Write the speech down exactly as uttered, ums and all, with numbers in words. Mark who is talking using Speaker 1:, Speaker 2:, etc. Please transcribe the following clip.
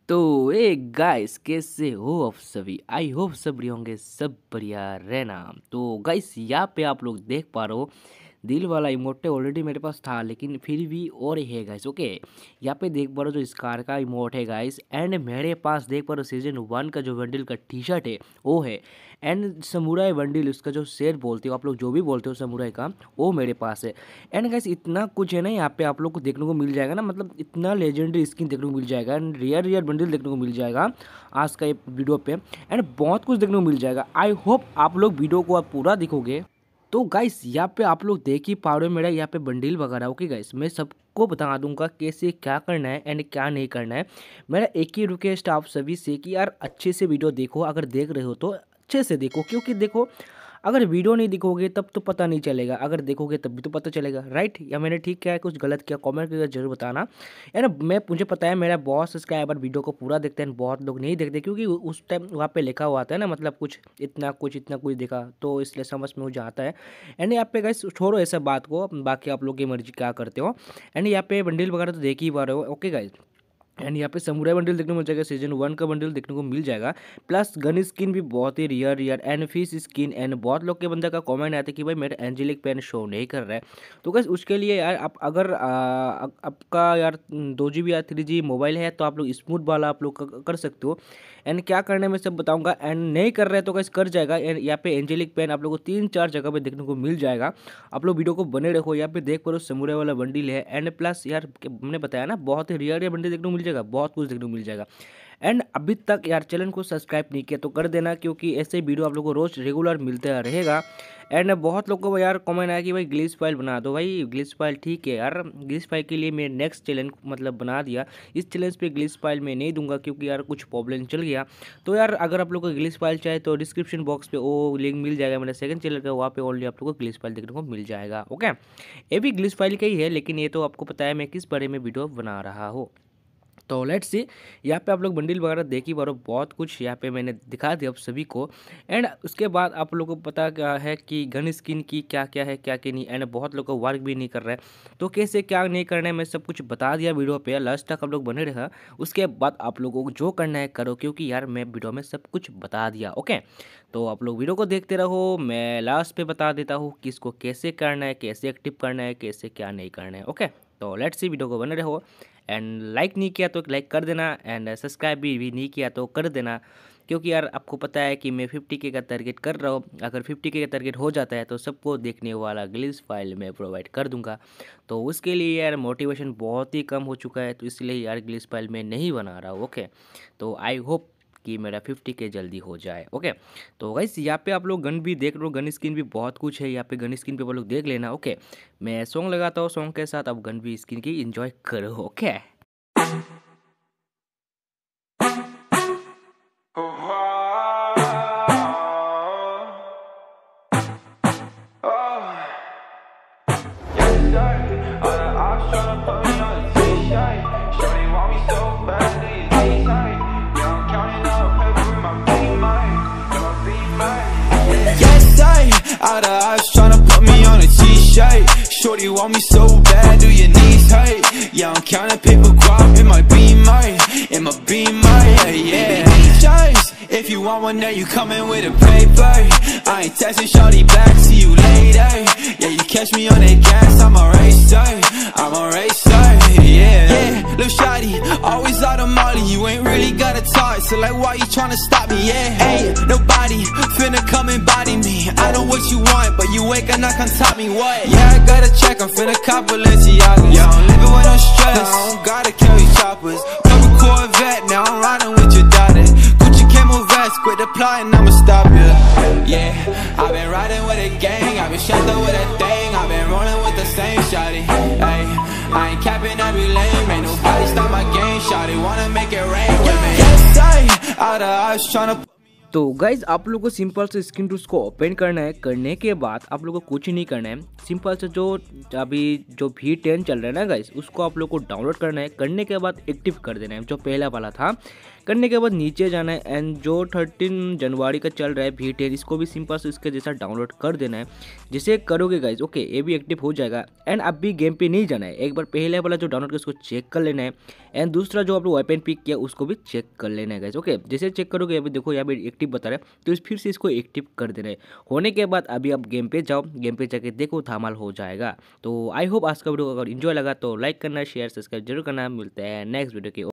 Speaker 1: तो ए गाइस, कैसे हो आप सभी। आई होप सब बढ़िया होंगे, सब बढ़िया रहना। तो गाइस, यहाँ पे आप लोग देख पा रहे हो दिल वाला इमोट ऑलरेडी मेरे पास था, लेकिन फिर भी और है गाइस। ओके, यहाँ पे देख पा रहे हो जो स्कार का इमोट है गाइस, एंड मेरे पास देख पा रहे हो सीजन वन का जो बंडल का टी शर्ट है वो है, एंड समुराई बंडल उसका जो शेर बोलते हो आप लोग, जो भी बोलते हो समुराई का, वो मेरे पास है। एंड गाइस इतना कुछ है ना यहाँ पे आप लोग को देखने को मिल जाएगा ना, मतलब इतना लेजेंडरी स्किन देखने को मिल जाएगा, एंड रियर रियर बंडल देखने को मिल जाएगा आज का ये वीडियो पे, एंड बहुत कुछ देखने को मिल जाएगा। आई होप आप लोग वीडियो को आप पूरा देखोगे। तो गाइस यहाँ पे आप लोग देख ही पा रहे हो मेरा यहाँ पे बंडल वगैरह। ओके गाइस, मैं सबको बता दूंगा कैसे क्या करना है एंड क्या नहीं करना है। मेरा एक ही रिक्वेस्ट आप सभी से कि यार अच्छे से वीडियो देखो, अगर देख रहे हो तो अच्छे से देखो, क्योंकि देखो अगर वीडियो नहीं दिखोगे तब तो पता नहीं चलेगा, अगर देखोगे तब भी तो पता चलेगा, राइट। या मैंने ठीक किया है, कुछ गलत किया, कमेंट करके जरूर बताना। यार मैं मुझे पता है मेरा बहुत सब्सक्राइबर वीडियो को पूरा देखते हैं, बहुत लोग नहीं देखते क्योंकि उस टाइम वहाँ पे लिखा हुआ आता है ना, मतलब कुछ इतना कुछ इतना कुछ देखा, तो इसलिए समझ में मुझे आता है। एंड यहाँ पे गाइस छोड़ो ऐसा बात को, बाकी आप लोग की मर्जी क्या करते हो। एंड यहाँ पे बंडल वगैरह तो देख ही पा रहे हो। ओके गाइस, एंड यहाँ पे समुराई बंडल देखने को मिल जाएगा, सीजन वन का बंडल देखने को मिल जाएगा, प्लस गन स्किन भी बहुत ही rare rare, and fish skin. And बहुत लोग के बंदे का कमेंट आता है कि भाई मेरा एंजेलिक पेन शो नहीं कर रहा है, तो बस उसके लिए यार आप अगर आ, आपका यार दो जी बी या थ्री जी मोबाइल है तो आप लोग स्मूथ वाला आप लोग क- कर सकते हो। एंड क्या करना है मैं सब बताऊंगा, एंड नहीं कर रहे तो कैसे कर जाएगा। एंड यहाँ पे एंजेलिक पेन आप लोग को तीन चार जगह पे देखने को मिल जाएगा, आप लोग वीडियो को बने रखो। यहाँ पे देख पा समुराई वाला बंडल है, एंड प्लस यार हमने बताया ना बहुत ही रियर रियर बंडल देखने को मिल जाएगा, बहुत कुछ देखने को मिल जाएगा। एंड अभी तक यार चैनल को सब्सक्राइब नहीं किया तो कर देना, क्योंकि ऐसे वीडियो आप लोग को रोज रेगुलर मिलता रहेगा। एंड बहुत लोगों को यार कमेंट आया कि भाई ग्लिच फाइल बना दो। भाई ग्लिच फाइल ठीक है यार, ग्लिच फाइल के लिए मैं नेक्स्ट चैलेंज मतलब बना दिया, इस चैलेंज पे ग्लिच फाइल मैं नहीं दूंगा क्योंकि यार कुछ प्रॉब्लम चल गया। तो यार अगर आप लोग को ग्लिच फाइल चाहिए तो डिस्क्रिप्शन बॉक्स पे वो लिंक मिल जाएगा मेरा सेकंड चैनल का, वहाँ पे ओनली आप लोग को ग्लिच फाइल देखने को मिल जाएगा। ओके, ये भी ग्लिच फाइल का ही है, लेकिन ये तो आपको पता है मैं किस बारे में वीडियो बना रहा हूँ। तो लेट्स सी, यहाँ पे आप लोग बंडल वगैरह देख ही बारो, बहुत कुछ यहाँ पे मैंने दिखा दिया आप सभी को। एंड उसके बाद आप लोगों को पता क्या है कि गन स्किन की क्या क्या है क्या क्या नहीं, एंड बहुत लोग को वर्क भी नहीं कर रहा है, तो कैसे क्या नहीं करना है मैं सब कुछ बता दिया वीडियो पे, लास्ट तक आप लोग बने रहा। उसके बाद आप लोगों को जो करना है करो, क्योंकि यार मैं वीडियो में सब कुछ बता दिया। ओके, तो आप लोग वीडियो को देखते रहो, मैं लास्ट पे बता देता हूँ किसको कैसे करना है, कैसे एक्टिव करना है, कैसे क्या नहीं करना है। ओके, तो लेट्स सी, वीडियो को बने रहो। एंड लाइक नहीं किया तो लाइक कर देना, एंड सब्सक्राइब भी, भी नहीं किया तो कर देना, क्योंकि यार आपको पता है कि मैं फिफ्टी के का टारगेट कर रहा हूँ। अगर फिफ्टी के का टारगेट हो जाता है तो सबको देखने वाला ग्लिच फाइल मैं प्रोवाइड कर दूंगा। तो उसके लिए यार मोटिवेशन बहुत ही कम हो चुका है, तो इसलिए यार ग्लिच फाइल मैं नहीं बना रहा हूँ। ओके, तो आई होप कि मेरा फिफ्टी के जल्दी हो जाए। ओके, तो गाइस यहाँ पे आप लोग गन भी देख लो, गन स्किन भी बहुत कुछ है यहाँ पे, गन स्किन पे आप लोग देख लेना। ओके, मैं सॉन्ग लगाता हूँ, सॉन्ग के साथ आप गन भी स्किन की इंजॉय करो। Okay,
Speaker 2: Yes, I, out of eyes tryna put me on a t-shirt. Shorty want me so bad, do your knees hurt? Yeah, I'm counting paper guap in my beamer, in my beamer, yeah, yeah. Just, if you want one there, you coming with a paper. I ain't texting shorty back, see you later. Yeah, you catch me on that gas, I'm a racer, I'm a racer, yeah. Yeah, little shawty, always out of molly, you ain't really got a talk, so like why you tryna stop me, yeah. Ain't nobody finna come and body me, I know what you want, but you ain't gonna come top me, what? Yeah, I gotta check, I'm finna cop Balenciagas. Yeah, I'm living with no stress, I don't gotta carry choppers. Couple Corvette, now I'm riding with your daughter. Gucci camel vest, quit applying, I'ma stop you. Yeah, I've been riding with a gang, I've been shut up with a thing, I've been rolling with the same shawty. Hey, I ain't capping every lane, ain't nobody stop my game, shawty wanna make it rain with me. Yes, I, out of eyes tryna.
Speaker 1: तो guys आप लोगों को simple से screen tools को open करना है। करने के बाद आप लोगों को कुछ नहीं करना है, सिंपल से जो अभी जो वी टेन चल रहा है ना गाइज, उसको आप लोगों को डाउनलोड करना है। करने के बाद एक्टिव कर देना है, जो पहला वाला था। करने के बाद नीचे जाना है, एंड जो थर्टीन जनवरी का चल रहा है वी टेन, इसको भी सिंपल से इसके जैसा डाउनलोड कर देना है। जिसे करोगे गाइज, ओके, ये भी एक्टिव हो जाएगा। एंड अब भी गेम पे नहीं जाना है, एक बार पहले वाला जो डाउनलोड कर उसको चेक कर लेना है। एंड दूसरा जो आप लोग वेपन पिक किया उसको भी चेक कर लेना है गाइस। ओके, जैसे चेक करोगे अभी देखो यहाँ पे एक्टिव बता रहा है, तो इस फिर से इसको एक्टिव कर देना है। होने के बाद अभी आप गेम पे जाओ, गेम पे जाके देखो धमाल हो जाएगा। तो आई होप आज का वीडियो अगर इंजॉय लगा तो लाइक करना, शेयर, सब्सक्राइब जरूर करना। मिलते हैं नेक्स्ट वीडियो के